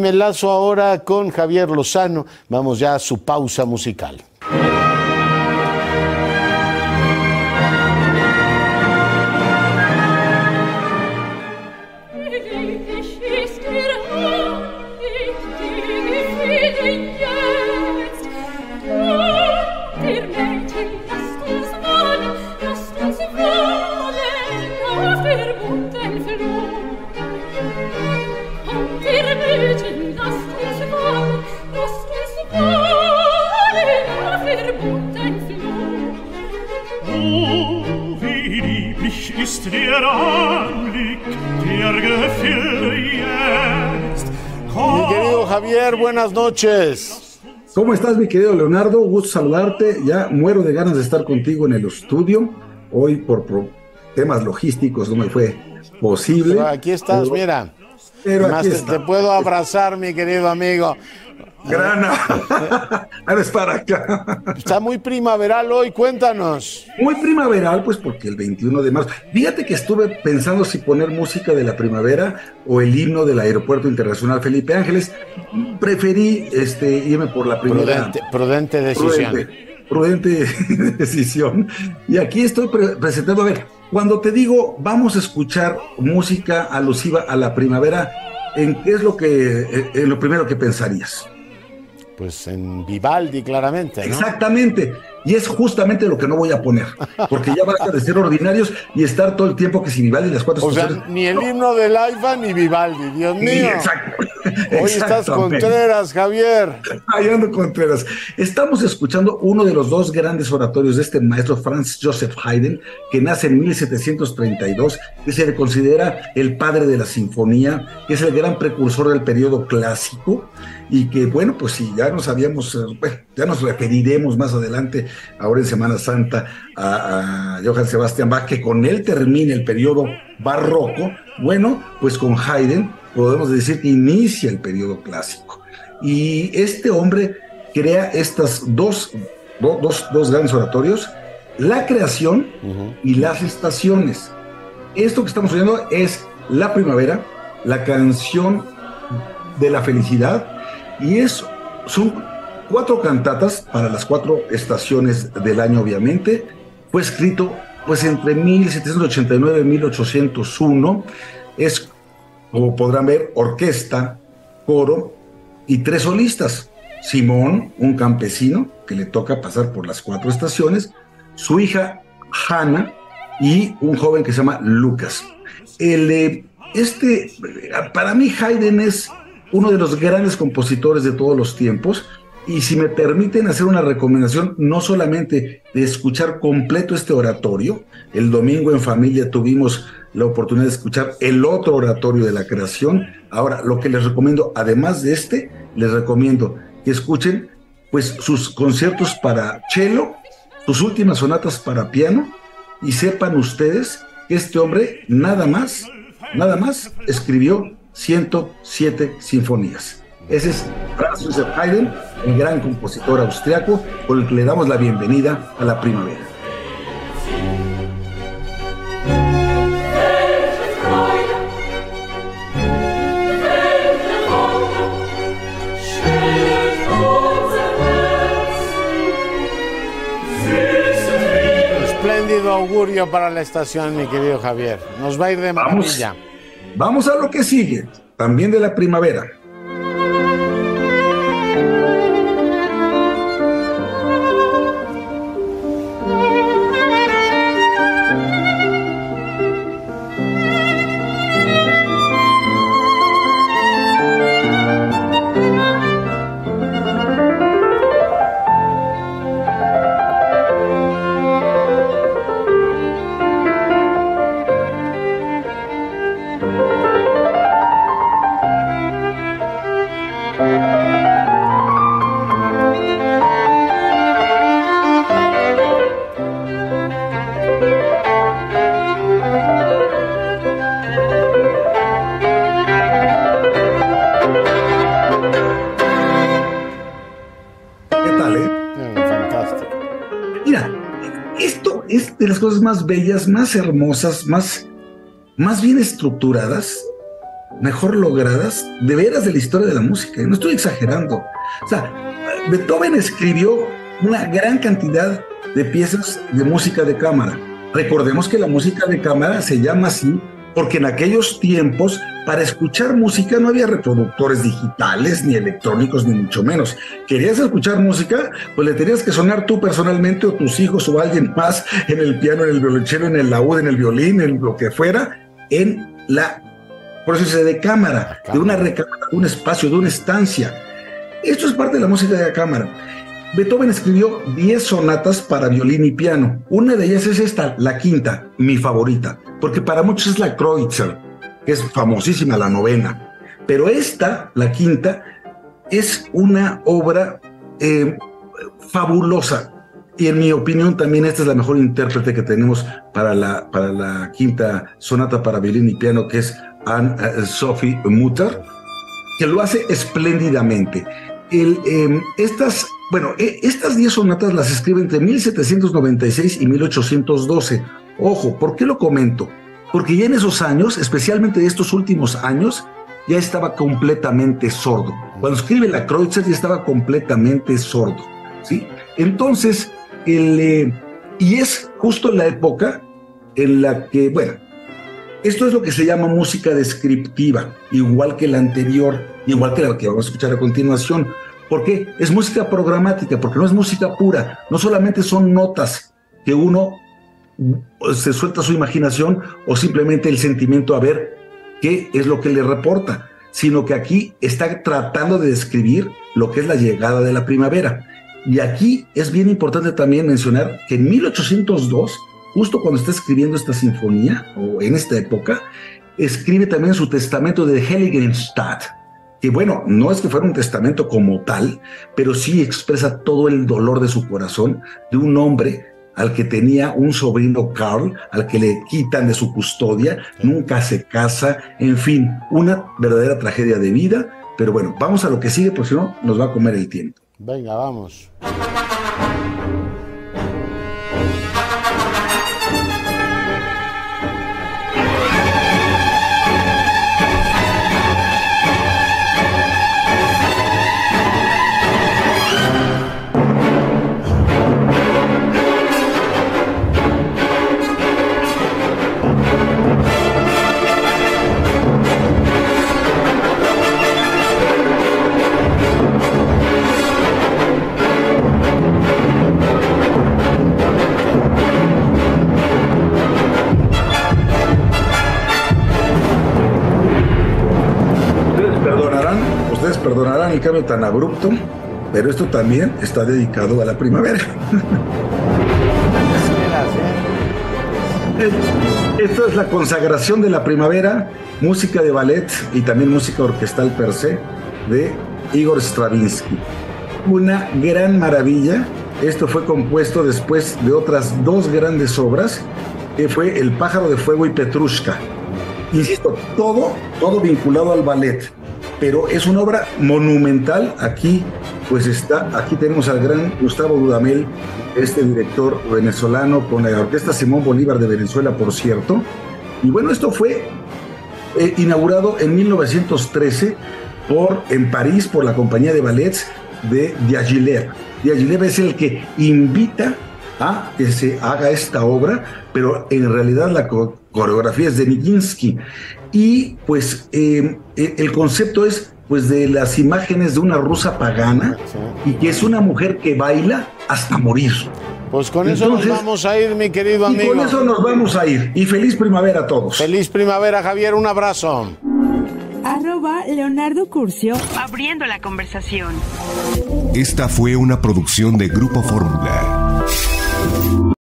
Me enlazo ahora con Javier Lozano. Vamos ya a su pausa musical. Ist der Anblick, der Gefühle jetzt. Mi querido Javier, buenas noches. ¿Cómo estás, mi querido Leonardo? Gusto saludarte. Ya muero de ganas de estar contigo en el estudio. Hoy por temas logísticos no me fue posible. Pero aquí estás, mira. Pero Además, aquí te puedo abrazar, mi querido amigo. Grana, eres para acá. Está muy primaveral hoy, cuéntanos. Muy primaveral, pues porque el 21 de marzo. Fíjate que estuve pensando si poner música de la primavera o el himno del Aeropuerto Internacional Felipe Ángeles. Preferí irme por la primera. Prudente decisión. Prudente decisión. Y aquí estoy presentando, a ver, cuando te digo vamos a escuchar música alusiva a la primavera, ¿en qué es lo primero que pensarías? Pues en Vivaldi, claramente, ¿no? Exactamente, y es justamente lo que no voy a poner, porque ya basta de ser ordinarios y estar todo el tiempo que si Vivaldi las cuatro estaciones. O sea, ni el himno del AIFA ni Vivaldi, Dios mío. Hoy estás Contreras, Javier. Ahí ando Contreras. Estamos escuchando uno de los dos grandes oratorios de este maestro Franz Joseph Haydn, que nace en 1732, que se le considera el padre de la sinfonía, que es el gran precursor del periodo clásico, y que, bueno, pues sí, ya nos referiremos más adelante, ahora en Semana Santa, a Johann Sebastian Bach, que con él termina el periodo barroco. Bueno, pues con Haydn podemos decir que inicia el periodo clásico. Y este hombre crea estas dos grandes oratorios, la creación y las estaciones. Esto que estamos oyendo es la primavera, la canción de la felicidad, y son 4 cantatas para las 4 estaciones del año, obviamente. Fue escrito pues entre 1789 y 1801. Es, como podrán ver, orquesta, coro y 3 solistas. Simón, un campesino que le toca pasar por las 4 estaciones, su hija Hannah y un joven que se llama Lucas. Para mí Haydn es uno de los grandes compositores de todos los tiempos, y si me permiten hacer una recomendación, no solamente de escuchar completo este oratorio, el domingo en familia tuvimos la oportunidad de escuchar el otro oratorio de la creación. Ahora, lo que les recomiendo, además de les recomiendo que escuchen pues sus conciertos para cello, sus últimas sonatas para piano, y sepan ustedes que este hombre nada más escribió 107 sinfonías. Ese es Franz Joseph Haydn, el gran compositor austriaco, con el que le damos la bienvenida a la primavera. Espléndido augurio para la estación, mi querido Javier. Nos va a ir de maravilla. Vamos a lo que sigue, también de la primavera. De las cosas más bellas, más hermosas, más bien estructuradas mejor logradas, de veras, de la historia de la música. No estoy exagerando. O sea, Beethoven escribió una gran cantidad de piezas de música de cámara. Recordemos que la música de cámara se llama así porque en aquellos tiempos, para escuchar música no había reproductores digitales, ni electrónicos, ni mucho menos. ¿Querías escuchar música? Pues le tenías que sonar tú personalmente, o tus hijos, o alguien más, en el piano, en el violonchelo, en el laúd, en el violín, en lo que fuera, en la proceso de cámara, de una recámara, de un espacio, de una estancia. Esto es parte de la música de cámara. Beethoven escribió 10 sonatas para violín y piano. Una de ellas es esta, la quinta, mi favorita, porque para muchos es la Kreutzer, que es famosísima, la novena. Pero esta, la quinta, es una obra fabulosa. Y en mi opinión también esta es la mejor intérprete que tenemos para la quinta sonata para violín y piano, que es Anne-Sophie Mutter, que lo hace espléndidamente. Estas 10 sonatas las escribe entre 1796 y 1812. Ojo, ¿por qué lo comento? Porque ya en esos años, especialmente estos últimos años, ya estaba completamente sordo. Cuando escribe la Kreutzer ya estaba completamente sordo, ¿sí? Entonces, y es justo la época en la que, bueno, esto es lo que se llama música descriptiva, igual que la anterior, igual que la que vamos a escuchar a continuación. ¿Por qué? Es música programática, porque no es música pura, no solamente son notas que uno se suelta su imaginación o simplemente el sentimiento a ver qué es lo que le reporta, sino que aquí está tratando de describir lo que es la llegada de la primavera. Y aquí es bien importante también mencionar que en 1802, justo cuando está escribiendo esta sinfonía, o en esta época, escribe también su testamento de Heiligenstadt, que bueno, no es que fuera un testamento como tal, pero sí expresa todo el dolor de su corazón de un hombre al que tenía un sobrino, Karl, al que le quitan de su custodia, nunca se casa, en fin, una verdadera tragedia de vida. Pero bueno, vamos a lo que sigue, porque si no nos va a comer el tiempo. Venga, vamos. Perdonarán el cambio tan abrupto, pero esto también está dedicado a la primavera. Esta es la consagración de la primavera, música de ballet y también música orquestal per se de Igor Stravinsky. Una gran maravilla. Esto fue compuesto después de otras 2 grandes obras, que fue El pájaro de fuego y Petrushka. Insisto, todo vinculado al ballet. Pero es una obra monumental. Aquí tenemos al gran Gustavo Dudamel, este director venezolano, con la Orquesta Simón Bolívar de Venezuela, por cierto. Y bueno, esto fue inaugurado en 1913 en París por la compañía de ballets de Diaghilev. Diaghilev es el que invita a que se haga esta obra, pero en realidad la coreografía es de Nijinsky. Y pues el concepto es pues de las imágenes de una rusa pagana, y que es una mujer que baila hasta morir. Pues con eso nos vamos a ir, mi querido amigo. Y con eso nos vamos a ir. Y feliz primavera a todos. Feliz primavera, Javier. Un abrazo. @Leonardo Curcio, abriendo la conversación. Esta fue una producción de Grupo Fórmula.